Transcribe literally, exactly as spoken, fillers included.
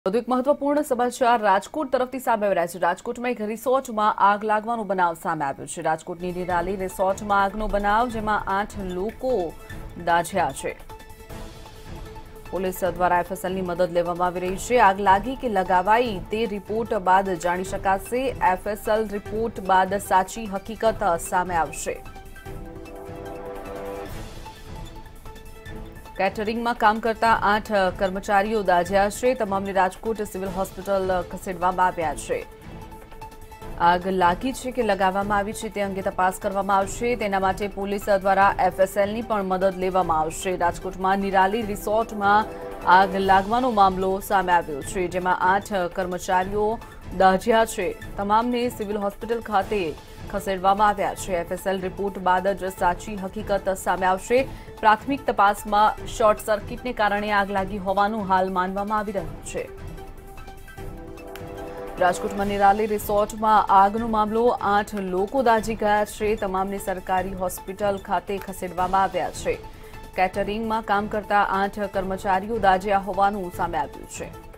વધુ એક મહત્વપૂર્ણ સમાચાર રાજકોટ તરફથી સામે આવી રહ્યા છે। રાજકોટમાં એક રિસોર્ટમાં આગ લાગવાનો બનાવ સામે આવ્યો છે। રાજકોટની નિરાલી રિસોર્ટમાં આગનો બનાવ, જેમાં આઠ લોકો દાઝ્યા છે। પોલીસ દ્વારા એફએસએલની મદદ લેવામાં આવી રહી છે। આગ લાગી કે લગાવાઈ તે રિપોર્ટ બાદ જાણી શકાશે। એફએસએલ રિપોર્ટ બાદ સાચી હકીકત સામે આવશે। કેટરિંગમાં કામ કરતા આઠ કર્મચારીઓ દાઝ્યા છે। તમામને રાજકોટ સિવિલ હોસ્પિટલ ખસેડવામાં આવ્યા છે। આગ લાગી છે કે લગાવવામાં આવી છે તે અંગે તપાસ કરવામાં આવશે। તેના માટે પોલીસ દ્વારા એફએસએલની પણ મદદ લેવામાં આવશે। રાજકોટમાં નિરાલી રિસોર્ટમાં આગ લાગવાનો મામલો સામે આવ્યો છે, જેમાં આઠ કર્મચારીઓ દાઝ્યા છે। તમામને સિવિલ હોસ્પિટલ ખાતે ખસેડવામાં આવ્યા છે। એફએસએલ રિપોર્ટ બાદ જ સાચી હકીકત સામે આવશે। પ્રાથમિક તપાસમાં શોર્ટ સર્કિટને કારણે આગ લાગી હોવાનું હાલ માનવામાં આવી રહ્યું છે। રાજકોટમાં નિરાલી રિસોર્ટમાં આગનો મામલો, આઠ લોકો દાઝી ગયા છે। તમામને સરકારી હોસ્પિટલ ખાતે ખસેડવામાં આવ્યા છે। કેટરિંગમાં કામ કરતા આઠ કર્મચારીઓ દાઝ્યા હોવાનું સામે આવ્યું છે।